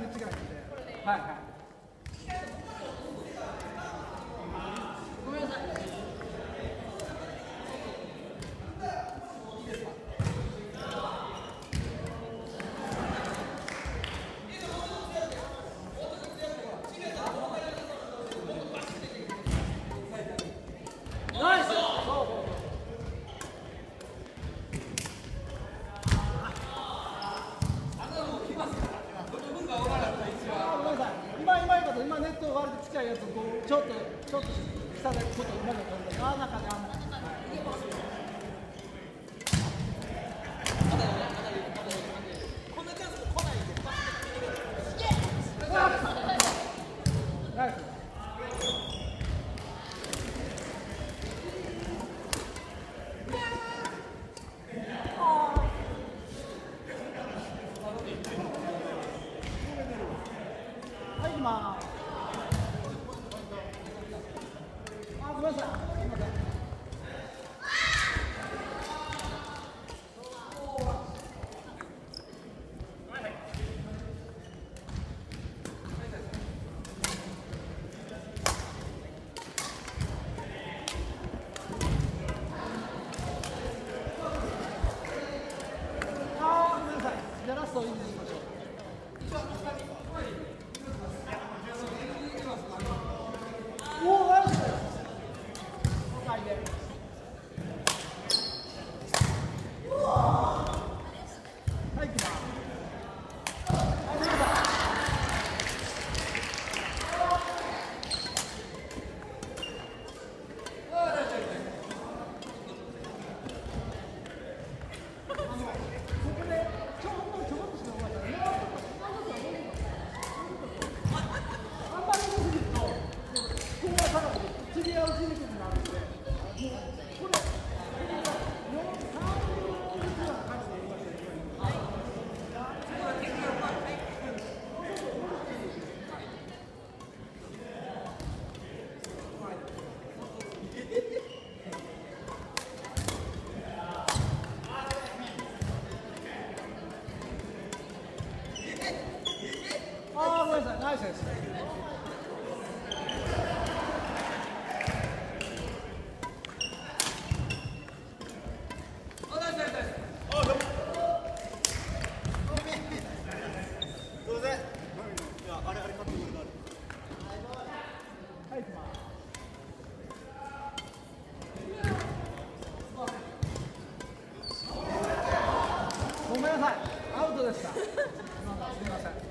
に違いで、はいはい。ごめんなさい。ナイス。今ネット割れて近いやつをこうちょっと下でちょっとうまく飛んで、中でこんなチャンス来ないんで。ナイス。はい、行きます。ごめんなさい。すみません。ごめんなさい。じゃあラストインにしましょう。おお、ナイス。はい、行きます。次は打ちにくくなるんで、これ、ごめんなさい、ナイスです。はい、行きます。ごめんなさい、アウトでした。すみません。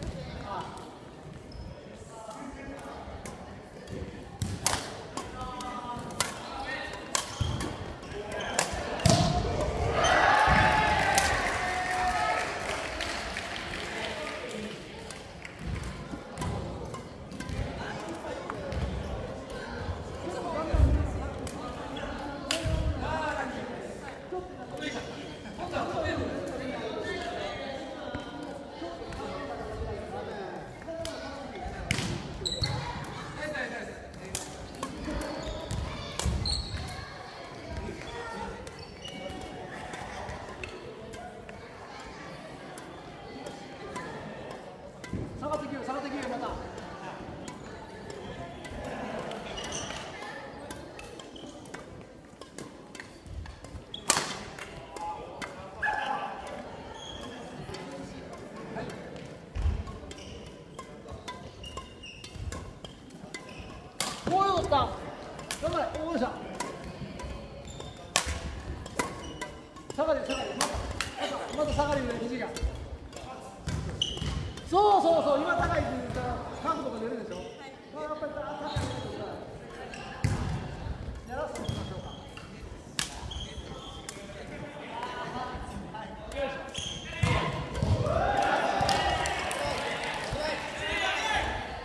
下がってきよ、下がってきよ、また。おお、よかった。頑張れ、おお、よっしゃ。下がり、下がり、また下がりで肘が。そうそうそう、今高いって言ったらカーブとか出るでしょ。はい。やっぱり高いって言ったら。じゃあラストにしましょうか。よいしょ。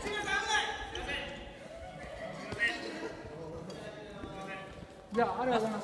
じゃあありがとうございます。